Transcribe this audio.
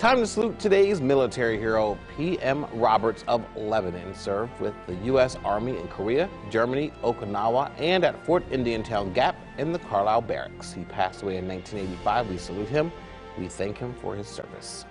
Time to salute today's military hero, P.M. Roberts of Lebanon. Served with the U.S. Army in Korea, Germany, Okinawa, and at Fort Indiantown Gap in the Carlisle Barracks. He passed away in 1985. We salute him. We thank him for his service.